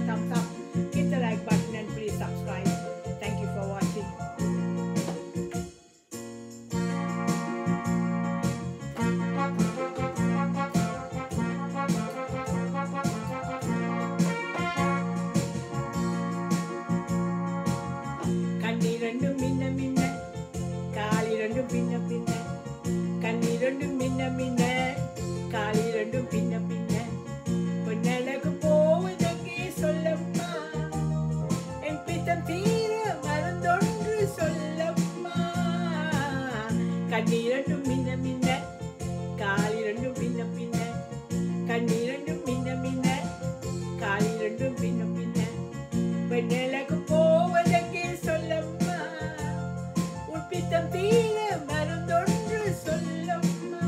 thumbs up, hit the like button and please subscribe. Thank you for watching. கண்ணிரண்டும் மின்ன மின்ன காலிரண்டும் பின்ன பின்ன கண்ணிரண்டும் மின்ன மின்ன காலிரண்டும் பின்ன பின்ன பொன்னழகு போவதெங்கே சொல்லம்மா என் பித்தம் தீர மறந்தொன்று சொல்லம்மா கண்ணிரண்டும் மின்ன மின்ன காலிரண்டும் பின்ன பின்ன கண்ணிரண்டும் மின்ன மின்ன காலிரண்டும் பின்ன பின்ன பொன்னழகு போவதெங்கே சொல்லம்மா உன் பித்தம் தீர மறந்தொன்று சொல்லம்மா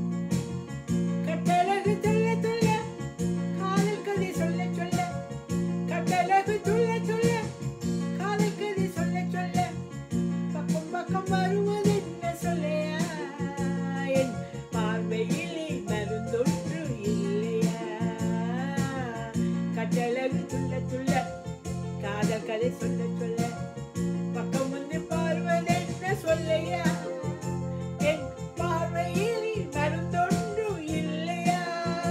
கட்டழகு சொல்ல சொல்ல காதல் கதை சொல்ல சொல்ல கட்டழகு சொல்ல சொல்ல காதல் கதை சொல்ல சொல்ல பக்கம் பக்கம் வருவது என்ன சொல்லையா என் பார்வையிலே மருந்தொன்று இல்லையா கட்டழகு சொல்ல சொல்ல காதல் கதை சொல்ல சொல்ல பக்கம் வந்து பார்வது என்ன சொல்லையா என் பார்வையில் மருந்தொன்று இல்லையா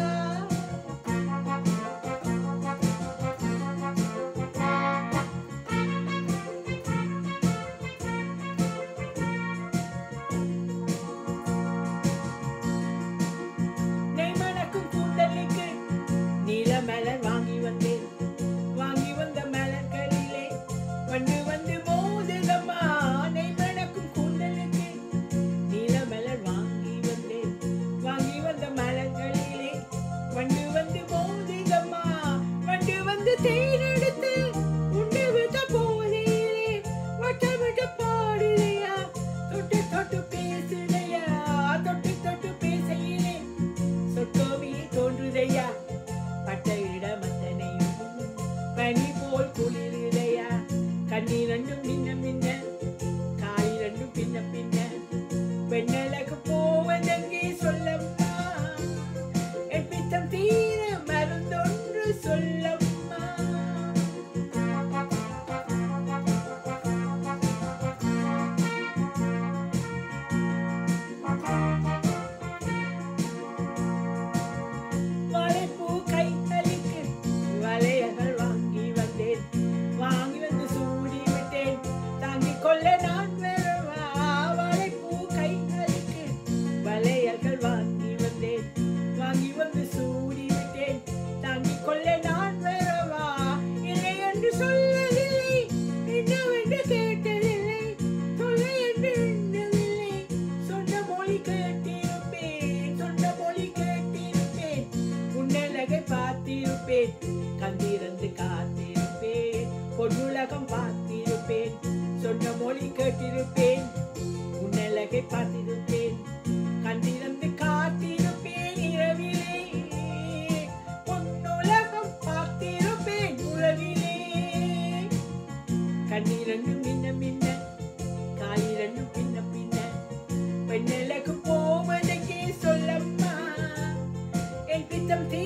நெய் மணக்கும் கூந்தலுக்கு நீலமலர் வாங்கி வந்தேன் வாங்கி வந்த மலர்களிலே வந்து வந்து மோதுதம்மா நெய் மணக்கும் கூந்தலுக்கு நீலமலர் வாங்கி வந்தேன் வாங்கி வந்த மலர்களிலே வந்து வந்து மோதுதம்மா வந்து வந்து தேனெடுத்து உண்டு விட்ட போதையிலே வட்டமிட்டு பாடுதையா தொட்டு தொட்டு பேசுதையா தொட்டு தொட்டு பேசையிலே சொட்டோவி தோன்றுதையா பட்ட இடமத்தனையும் பனி போல் குளிருதையா கண்ணீரண்டும் மின்ன மின்ன காலிரண்டும் பின்ன பின்ன பெண்ணழகு போவதெங்கே சொல்லம்மா என் பித்தம் தீர மருந்தொன்று சொல்லம்மா வாழைப்பூ கைத்தலிக்கு வளையல்கள் வாங்கி வந்தேன் வாங்கி வந்து சூடி விட்டேன் தாங்கிக் கொள்ள நான் வரவா வாழைப்பூ கைத்தலிக்கு வளையல்கள் வாங்கி வந்தேன் வாங்கி வந்து சூடி விட்டேன் தாங்கிக் கொள்ள நான் வரவா இல்லை என்று சொல்லவில்லை என்னவென்று கேட்டதில்லை தொல்லை என்று எண்ணவில்லை சொன்ன மொழி கேட்டிருப்பேன் சொன்ன மொழி கேட்டிருப்பேன் உன்னழகை பார்த்திருப்பேன் கண்டிருந்து காத்திருப்பேன் பொன்னுலகம் பார்த்திருப்பேன் சொன்ன மொழி கேட்டிருப்பேன் உன்னழகை பார்த்திருப்பேன் கண்டிருந்து காத்திருப்பேன் இரவிலே பொன்னுலகம் பார்த்திருப்பேன் உறவிலே கண்ணிரண்டும் மின்ன மின்ன காலிரண்டும் பின்ன பின்ன பெண்ணழகு போவதெங்கே சொல்லம்மா என் பித்தம்